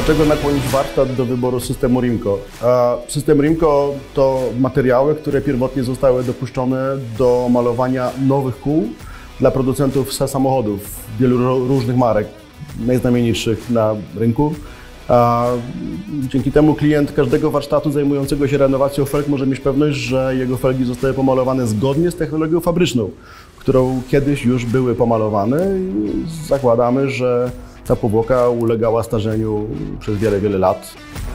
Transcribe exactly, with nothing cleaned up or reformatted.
Dlaczego nakłonić warsztat do wyboru systemu Rimco? System Rimco to materiały, które pierwotnie zostały dopuszczone do malowania nowych kół dla producentów samochodów wielu różnych marek, najznamienitszych na rynku. A dzięki temu klient każdego warsztatu zajmującego się renowacją felg może mieć pewność, że jego felgi zostały pomalowane zgodnie z technologią fabryczną, którą kiedyś już były pomalowane i zakładamy, że ta powłoka ulegała starzeniu przez wiele, wiele lat.